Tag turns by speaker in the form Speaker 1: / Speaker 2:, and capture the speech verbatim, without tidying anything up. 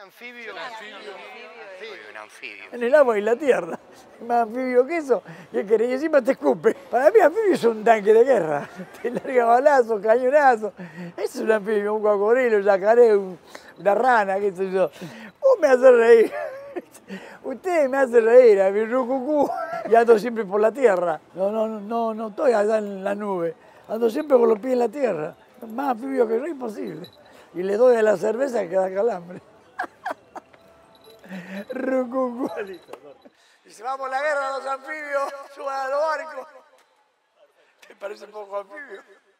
Speaker 1: anfibio.
Speaker 2: Un anfibio.
Speaker 1: Anfibio, un anfibio.
Speaker 3: En el agua y la tierra. Más anfibio que eso, ¿qué querés? Y encima te escupe. Para mí anfibio es un tanque de guerra. Te larga balazos, cañonazos. Es un anfibio, un cocodrilo, un yacaré, un- una rana, qué sé yo. Vos me haces reír. Ustedes me hacen reír, a mi rucucú. Y ando siempre por la tierra. No, no, no, no, no estoy allá en la nube. Ando siempre con los pies en la tierra. Más anfibio que yo, imposible. Y le doy a la cerveza que da calambre. Rucucú. Y si vamos a la guerra los anfibios, suban a los barcos. ¿Te parece poco anfibio?